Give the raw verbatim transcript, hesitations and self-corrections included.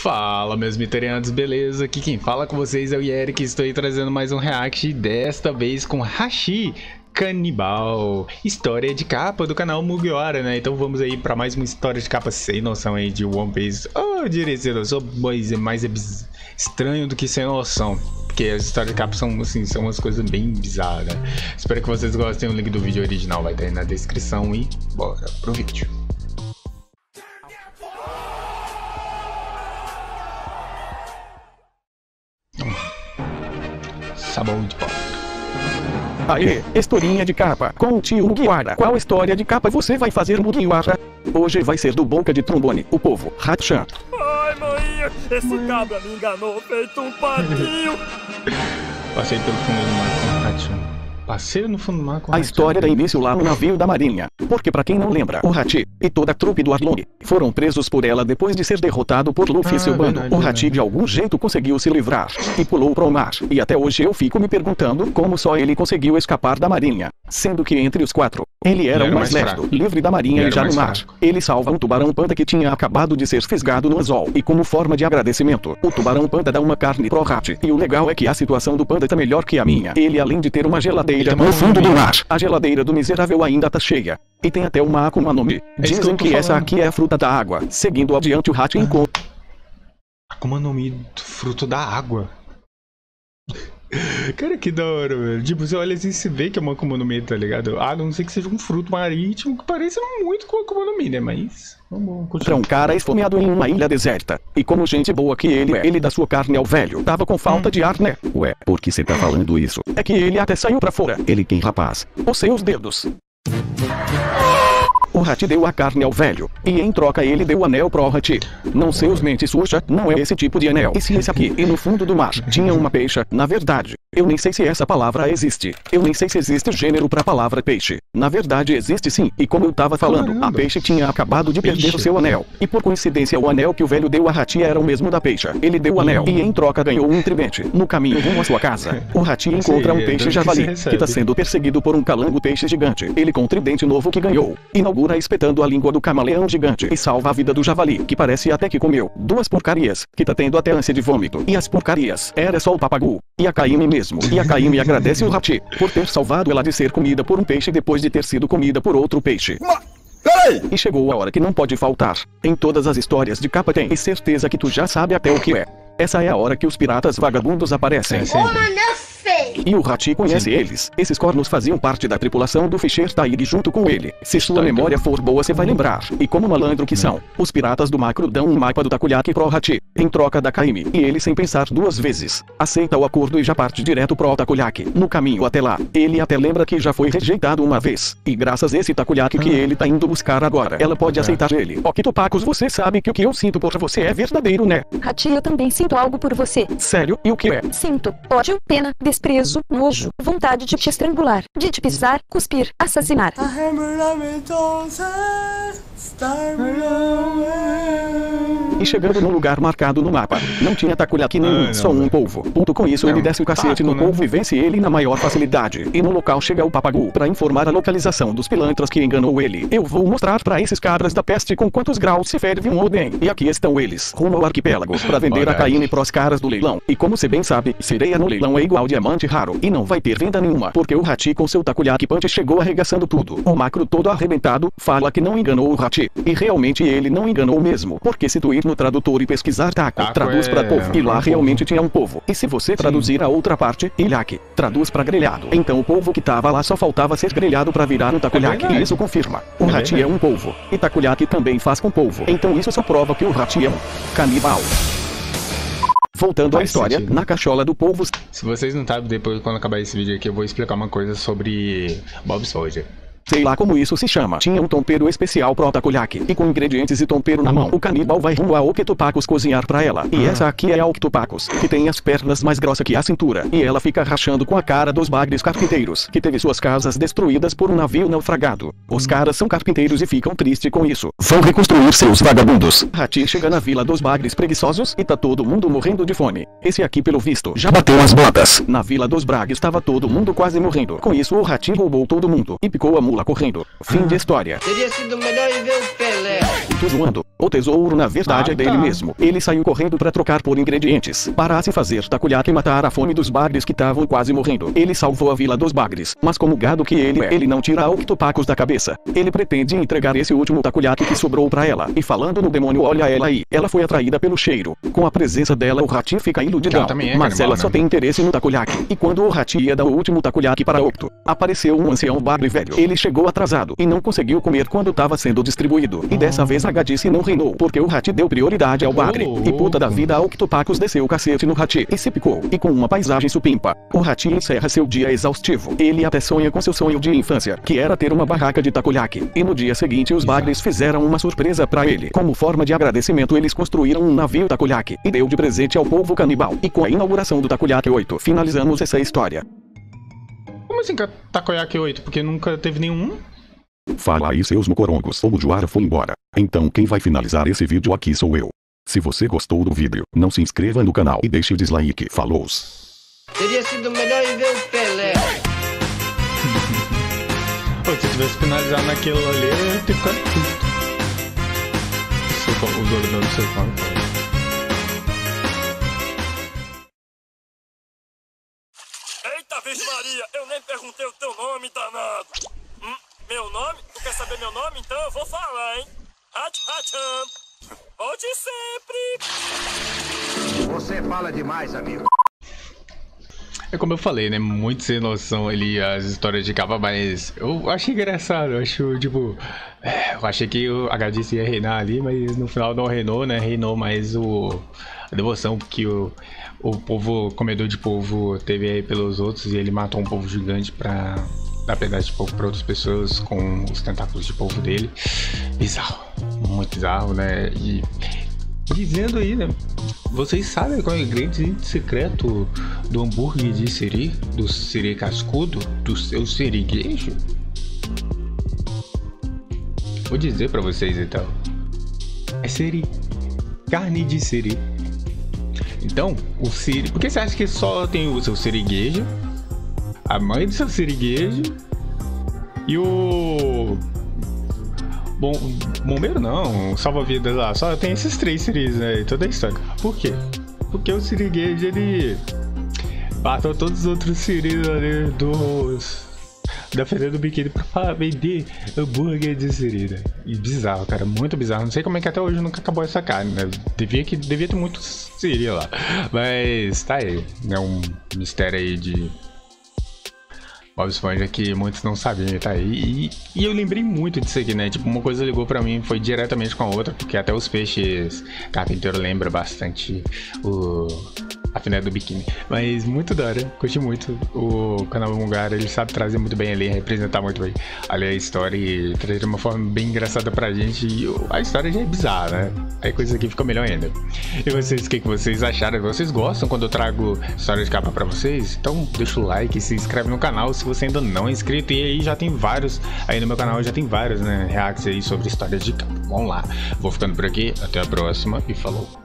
Fala, meus miterianos, beleza? Aqui quem fala com vocês é o Eric, estou aí trazendo mais um react, desta vez com Hachi Canibal, história de capa do canal Mugiwara, né? Então vamos aí para mais uma história de capa sem noção aí de One Piece. Oh, eu diria sem noção, mas é mais estranho do que sem noção, porque as histórias de capa são, assim, são umas coisas bem bizarras, né? Espero que vocês gostem, o link do vídeo original vai estar aí na descrição e bora pro vídeo. Sabão de pó. Aê, historinha de capa com o tio Mugiwara. Qual história de capa você vai fazer, Mugiwara? Hoje vai ser do Boca de Trombone, o povo, Hatchan. Ai, mãe, esse cabra me enganou, feito um patinho. Passei pelo fundo do mar com Hatchan. Passei no fundo do mar com A história dá início lá no navio da marinha. Porque pra quem não lembra, o Hachi e toda a trupe do Arlong foram presos por ela depois de ser derrotado por Luffy e ah, seu bando. verdade, o Hachi verdade. de algum jeito conseguiu se livrar e pulou pro mar. E até hoje eu fico me perguntando como só ele conseguiu escapar da marinha. Sendo que entre os quatro, ele era, Ele era o mais mais lerdo, fraco. livre da marinha Ele e era já mais no mar. fraco. Ele salva um tubarão-panda que tinha acabado de ser fisgado no anzol. E como forma de agradecimento, o tubarão-panda dá uma carne pro Hachi. E o legal é que a situação do panda tá melhor que a minha. Ele, além de ter uma geladeira Ele tem no uma fundo do fome. mar, a geladeira do miserável ainda tá cheia. E tem até uma Akuma no Mi. É isso que Dizem eu tô que essa falando. aqui é a fruta da água. Seguindo adiante, o Hachi encontra Akuma no Mi, fruto da água. Cara, que da hora, velho. Tipo, você olha assim, você vê que é uma Akuma no Mi, tá ligado? Ah, não sei que seja um fruto marítimo que pareça muito com Akuma no Mi, né? Mas vamos continuar. um cara esfomeado em uma ilha deserta. E como gente boa que ele é, ele dá sua carne ao velho. Tava com falta de ar, né? Ué, por que você tá falando isso? É que ele até saiu pra fora. Ele quem, rapaz? Os seus dedos. O Hachi deu a carne ao velho, e em troca ele deu o anel pro Hachi. Não seus mente suja, não é esse tipo de anel. E se esse aqui, e no fundo do mar, tinha uma peixa, na verdade, eu nem sei se essa palavra existe. Eu nem sei se existe gênero pra palavra peixe. Na verdade existe sim, e como eu tava falando, Caramba. a peixe tinha acabado de perder Peixe. o seu anel. E por coincidência o anel que o velho deu a Hachi era o mesmo da peixa. Ele deu o anel, e em troca ganhou um tridente. No caminho rumo à sua casa, o Hachi encontra Sim, um peixe que javali, se que recebe. tá sendo perseguido por um calango peixe gigante. Ele com um tridente novo que ganhou, inaugura espetando a língua do camaleão gigante e salva a vida do javali, que parece até que comeu duas porcarias, que tá tendo até ânsia de vômito. E as porcarias, era só o papagu, e a Kaimi mesmo. E a Kaimi agradece o Hachi por ter salvado ela de ser comida por um peixe depois de ter sido comida por outro peixe. E chegou a hora que não pode faltar. Em todas as histórias de capa tem, e certeza que tu já sabe até o que é. Essa é a hora que os piratas vagabundos aparecem. É sempre. E o Hachi conhece Sim. eles. Esses cornos faziam parte da tripulação do Fischer Taig junto com ele. Se sua memória for boa, você vai lembrar. E como malandro que são, os piratas do Macro dão um mapa do Takoyaki pro Hachi, em troca da Kaimi. E ele, sem pensar duas vezes, aceita o acordo e já parte direto pro Takoyaki. No caminho até lá, ele até lembra que já foi rejeitado uma vez. E graças a esse Takoyaki que ele tá indo buscar agora, ela pode aceitar ele. Okitopacos, você sabe que o que eu sinto por você é verdadeiro, né? Hachi, eu também sinto algo por você. Sério? E o que é? Sinto ódio, pena, desprezo, nojo, vontade de te estrangular, de te pisar, cuspir, assassinar. E chegando no lugar marcado no mapa, não tinha Takoyaki nenhum, Ah, não, só um velho. polvo. Puto com isso, É ele um desce o cacete taco, no né? polvo e vence ele na maior facilidade. E no local chega o papagu pra informar a localização dos pilantras que enganou ele. Eu vou mostrar pra esses cabras da peste com quantos graus se ferve um Oden. E aqui estão eles, rumo ao arquipélago, pra vender a Verdade. Kaine pros caras do leilão. E como você bem sabe, sereia no leilão é igual diamante raro. E não vai ter venda nenhuma, porque o Hachi com seu Takoyaki Punch chegou arregaçando tudo. O Macro todo arrebentado, fala que não enganou o Hachi. E realmente ele não enganou mesmo, porque se tu ir no tradutor e pesquisar taco, Taco traduz é pra povo. E lá um realmente povo. tinha um povo. E se você traduzir a outra parte, ilhaki, traduz pra grelhado. Então o povo que tava lá só faltava ser grelhado pra virar um Takoyaki. verdade. E isso confirma. O É Hachi é um povo. E Takoyaki também faz com povo. Então isso só prova que o Hachi é um canibal. Voltando à Faz história, sentido. na cachola do povo Se vocês não sabem, depois quando acabar esse vídeo aqui eu vou explicar uma coisa sobre Bob Esponja. sei lá como isso se chama. Tinha um tompeiro especial pro Takoyaki. E com ingredientes e tompeiro na mão, o canibal vai rumo a Okitopacos cozinhar pra ela. E essa aqui é a Okitopacos, que tem as pernas mais grossas que a cintura. E ela fica rachando com a cara dos bagres carpinteiros, que teve suas casas destruídas por um navio naufragado. Os caras são carpinteiros e ficam tristes com isso. Vão reconstruir seus vagabundos. Hachi chega na vila dos bagres preguiçosos e tá todo mundo morrendo de fome. Esse aqui, pelo visto, já bateu as botas. Na vila dos bragues tava todo mundo quase morrendo. Com isso, o Hachi roubou todo mundo e picou a mula correndo. Fim de história. Teria sido melhor em ver o Pelé. muito zoando. O tesouro na verdade Ah, é dele tá. mesmo. Ele saiu correndo pra trocar por ingredientes, para se fazer takoyaki e matar a fome dos bagres que estavam quase morrendo. Ele salvou a vila dos bagres, mas como gado que ele é, ele não tira a Octopacos da cabeça. Ele pretende entregar esse último takoyaki que sobrou pra ela. E falando no demônio, olha ela aí. Ela foi atraída pelo cheiro. Com a presença dela, o Hachi fica iludidão. também é Mas canibal, ela né? só tem interesse no takoyaki. E quando o Hachi ia dar o último takoyaki para Octo, apareceu um ancião bagre velho. Ele chegou atrasado e não conseguiu comer quando estava sendo distribuído. E dessa vez a gadice não reinou, porque o Hachi deu prioridade ao bagre. Oh, E puta da vida, a Octopacos desceu o cacete no Hachi e se picou. E com uma paisagem supimpa, o Hachi encerra seu dia exaustivo. Ele até sonha com seu sonho de infância, que era ter uma barraca de takoyaki. E no dia seguinte os bagres fizeram uma surpresa pra ele. Como forma de agradecimento, eles construíram um navio takoyaki e deu de presente ao povo canibal. E com a inauguração do Takoyaki oito, finalizamos essa história. Como assim que é Takoyaki oito? Porque nunca teve nenhum? Fala aí, seus mocorongos, o Mugiwara foi embora. Então quem vai finalizar esse vídeo aqui sou eu. Se você gostou do vídeo, não se inscreva no canal e deixe o dislike. Falou! Teria sido melhor ir ver o Pelé. Pô, se eu tivesse finalizado naquilo ali, eu ia ter ficado puto. O Zordão do seu pau. Eita, Virgem Maria, eu nem perguntei o teu nome, danado. Hum, meu nome? Tu quer saber meu nome? Então eu vou falar, hein? Hach, hacham. Volte sempre. Você fala demais, amigo. É como eu falei, né? Muito sem noção ali as histórias de capa, mas eu achei engraçado. Eu acho, tipo. é, Eu achei que o H D C ia reinar ali, mas no final não reinou, né? Reinou mais o, a devoção que o, o povo, comedor de povo, teve aí pelos outros e ele matou um povo gigante pra dar pedaço de povo pra outras pessoas com os tentáculos de povo dele. Bizarro. Muito bizarro, né? E. Dizendo aí, né? Vocês sabem qual é o ingrediente secreto do hambúrguer de siri? Do siri cascudo? Do seu siriguejo? Vou dizer pra vocês então. É siri. Carne de siri. Então, o siri... Por que você acha que só tem o seu siriguejo? A mãe do seu siriguejo? E o... Bom, bombeiro não, salva-vidas lá, só tem esses três siris, né, em toda a história. Por quê? Porque o siriguejo, ele matou todos os outros siris ali dos... da Feira do Biquíni pra vender hambúrguer de siri, né? E bizarro, cara, muito bizarro. Não sei como é que até hoje nunca acabou essa carne, né? Devia, que, devia ter muito siri lá. Mas tá aí, né? Um mistério aí de... Bob Esponja que muitos não sabiam, tá aí. E, e eu lembrei muito disso aqui, né? Tipo, uma coisa ligou pra mim, foi diretamente com a outra, porque até os peixes carpinteiro lembra bastante o... a Feira do Biquíni. Mas muito da hora, curti muito. O canal Mugara, ele sabe trazer muito bem ali, representar muito bem ali a história e trazer de uma forma bem engraçada pra gente. E a história já é bizarra, né? Aí coisa aqui fica melhor ainda. E vocês, o que, que vocês acharam? Vocês gostam quando eu trago história de capa pra vocês? Então deixa o like e se inscreve no canal se você ainda não é inscrito. E aí já tem vários, aí no meu canal já tem vários, né, reacts aí sobre histórias de capa. Vamos lá. Vou ficando por aqui, até a próxima e falou.